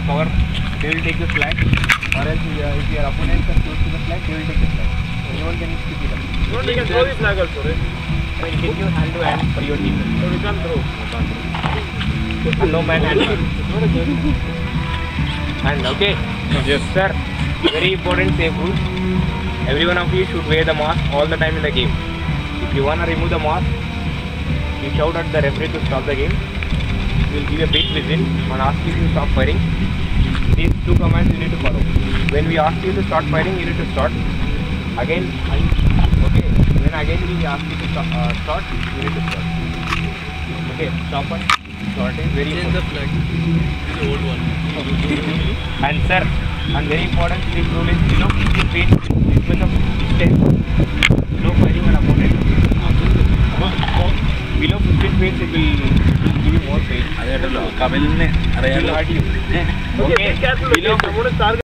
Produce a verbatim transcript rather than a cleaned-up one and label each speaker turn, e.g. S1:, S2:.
S1: cover, they will take the flag, or else uh, if your opponent comes close to the flag, they will take the flag. Anyone can pick it up.
S2: No, we can throw the flag also, right?
S1: I mean, can you hand to hand for your team?
S2: So we can't throw. We can't throw.
S1: And no man hand. And okay, yes sir, very important safe rule. Every one of you should wear the mask all the time in the game. If you want to remove the mask, you shout at the referee to stop the game. We will give a big whistle and ask you to stop firing. These two commands you need to follow. When we ask you to start firing, you need to start. Again, okay, when again we ask you to stop, uh, start, you need to start. Okay, stop and starting. Very
S2: Change the flag. This is the old one.
S1: And sir, and very important, this rule is below fifteen feet with a distance. No firing an opponent. Below fifteen feet, it will give you more pain.
S2: It will hurt you.
S1: Okay, below